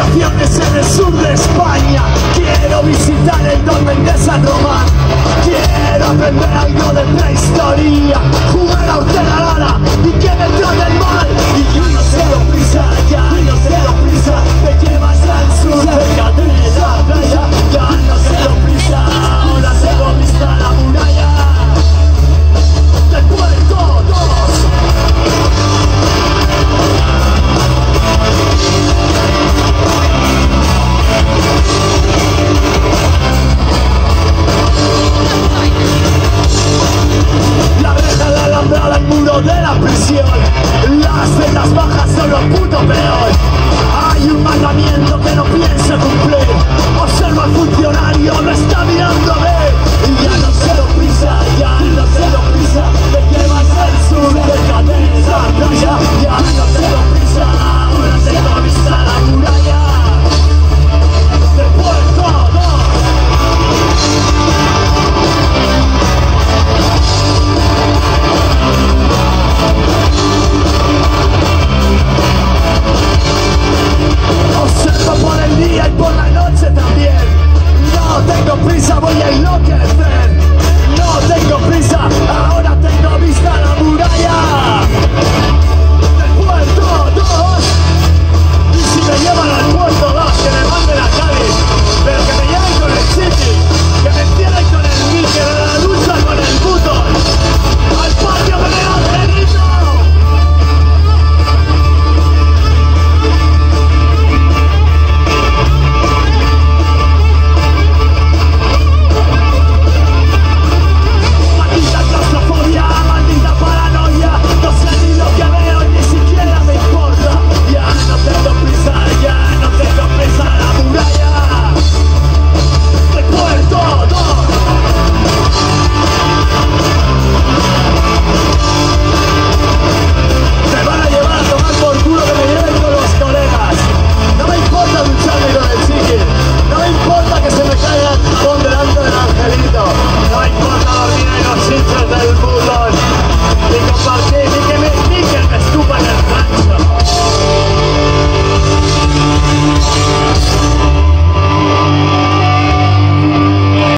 vacaciones en el sur de España. Quiero visitar el dolmen de San Román. Quiero aprender algo de prehistoria, jugar a Ortega Lara y que me trate el mal. Y yo no tengo prisa, ya no tengo prisa. Me llevas al sur cerca de la playa. Ya no tengo prisa, ahora tengo vista la muralla del puerto 2. La reja de alambrada, el muro de la prisión. Las celdas bajas son lo puto peor. Hay un mandamiento que no pienso cumplir. Observo al funcionario, no